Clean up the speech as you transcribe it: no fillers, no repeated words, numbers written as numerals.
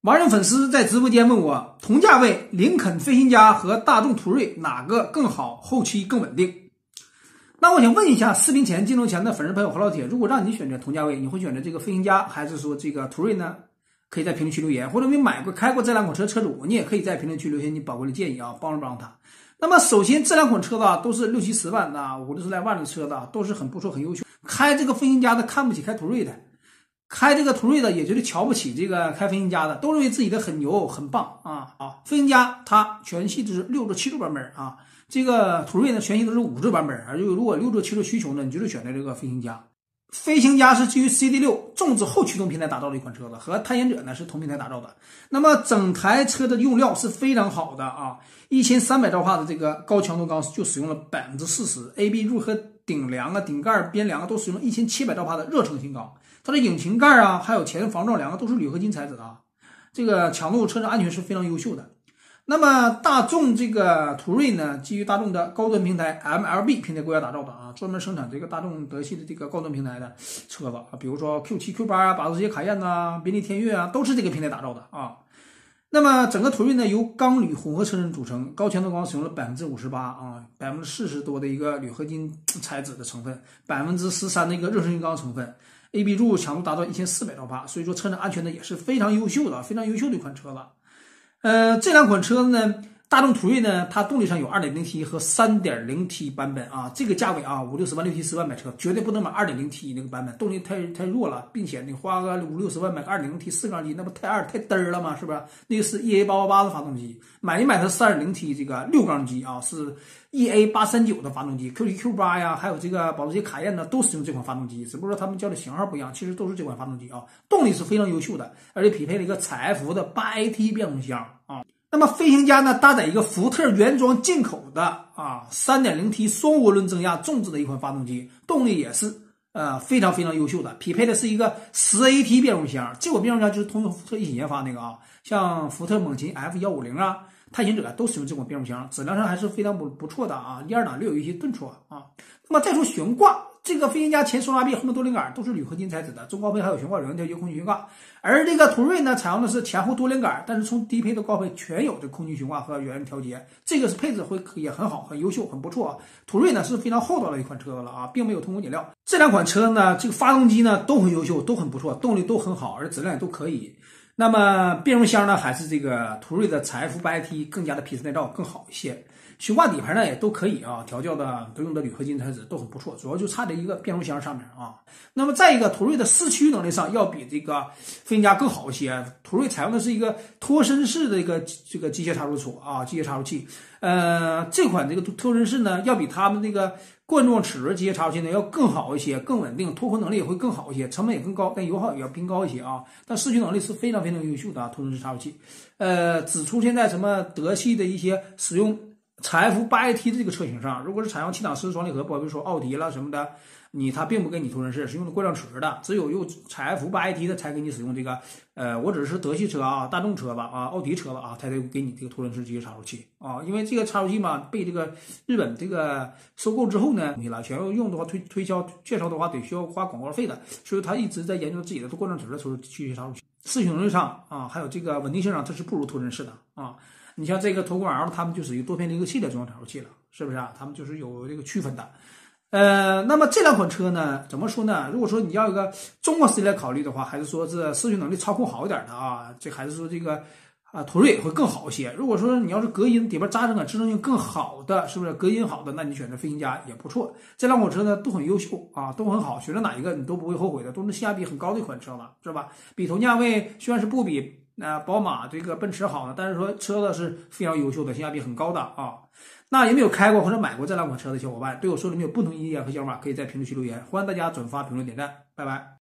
网友粉丝在直播间问我，同价位林肯飞行家和大众途锐哪个更好，后期更稳定？那我想问一下视频前、镜头前的粉丝朋友和老铁，如果让你选择同价位，你会选择这个飞行家还是说这个途锐呢？可以在评论区留言，或者你买过、开过这两款车车主，你也可以在评论区留下你宝贵的建议啊，帮助他。那么首先这两款车子都是6、70万的50来万的车子，都是很不错、很优秀。开这个飞行家的看不起开途锐的，开这个途锐的也觉得瞧不起这个开飞行家的，都认为自己的很牛很棒啊！飞行家它全系都是6至7座版本啊，这个途锐呢全系都是5座版本，而如果6至7座需求呢，你就是选择这个飞行家。飞行家是基于 CD6 重置后驱动平台打造的一款车子，和探险者呢是同平台打造的。那么整台车的用料是非常好的啊，1300兆帕的这个高强度钢就使用了40%，AB 柱和顶梁顶盖边梁都使用了1700兆帕的热成型钢。它的引擎盖还有前防撞梁都是铝合金材质的这个强度、车身安全是非常优秀的。那么大众这个途锐呢，基于大众的高端平台 MLB 平台国家打造的专门生产这个大众德系的这个高端平台的车子比如说 Q7、Q8保时捷卡宴宾利天越都是这个平台打造的那么整个途锐呢由钢铝混合车身组成，高强度钢使用了58%40%多的一个铝合金材质的成分，13%的一个热成型钢成分。AB 柱强度达到1400兆帕，所以说车身安全呢也是非常优秀的，非常优秀的一款车子。这两款车子呢，大众途锐呢，它动力上有 2.0T 和 3.0T 版本这个价位5、60万、6、70万买车，绝对不能买 2.0T 那个版本，动力太弱了，并且你花个5、60万买个 2.0T 4缸机，那不太嘚儿了吗？是不是？那个是 EA888 的发动机，买它 3.0T 这个6缸机是 EA839 的发动机 ，Q7、Q8 呀，还有这个保时捷卡宴呢，都使用这款发动机，只不过他们叫的型号不一样，其实都是这款发动机动力是非常优秀的，而且匹配了一个采埃孚的8AT 变速箱那么飞行家呢，搭载一个福特原装进口的3.0T 双涡轮增压重置的一款发动机，动力也是非常非常优秀的，匹配的是一个10AT 变速箱，这款变速箱就是通用福特一起研发那个像福特猛禽 F150探险者都使用这款变速箱，质量上还是非常不错的1.2档略有一些顿挫那么再说悬挂，这个飞行家前双拉臂、后面多连杆都是铝合金材质的，中高配还有悬挂软调节空气悬挂，而这个途锐呢采用的是前后多连杆，但是从低配到高配全有这空气悬挂和软调节，这个是配置也很好、很优秀、很不错途锐呢是非常厚道的一款车子了并没有通过减料。这两款车呢，这个发动机呢都很优秀，都很不错，动力都很好，而质量也都可以。那么变速箱呢，还是这个途锐的采埃孚8AT更加的皮实耐造更好一些。悬挂底盘呢也都可以调教的都用的铝合金材质都很不错，主要就差在一个变速箱上面那么再一个，途锐的四驱能力上要比这个飞行家更好一些。途锐采用的是一个脱身式的这个机械插入处机械插入器。这款这个脱身式呢，要比他们这个冠状齿轮机械插入器呢要更好一些，更稳定，脱困能力也会更好一些，成本也更高，但油耗也要偏高一些但四驱能力是非常非常优秀的脱身式插入器。只出现在什么德系的一些使用采埃孚8AT 的这个车型上，如果是采用7档湿式双离合，比如说奥迪了什么的，它并不给你脱身式，是用的冠状齿轮的，只有用采埃孚8AT 的才给你使用这个我只是德系车大众车吧奥迪车吧才得给你这个脱身式机械插入器因为这个插入器嘛被这个日本这个收购之后呢，想要用的话推销介绍的话得需要花广告费的，所以他一直在研究自己的冠状齿轮机械插入器。四驱能力上还有这个稳定性上，它是不如脱身式的你像这个途观 L， 他们就属于多片离合器的中央插入器了，是不是他们就是有这个区分的。那么这两款车呢，怎么说呢？如果说你要一个综合实力来考虑的话，还是说是四驱能力操控好一点的这还是说这个途锐会更好一些。如果说你要是隔音底盘扎实感、支撑性更好的，是不是隔音好的？那你选择飞行家也不错。这两款车呢都很优秀都很好，选择哪一个你都不会后悔的，都是性价比很高的一款车了，是吧？比同价位虽然是不比宝马这个奔驰好呢，但是说车子是非常优秀的，性价比很高的那有没有开过或者买过这两款车的小伙伴，对我说里面有不同意见和想法，可以在评论区留言，欢迎大家转发、评论、点赞，拜拜。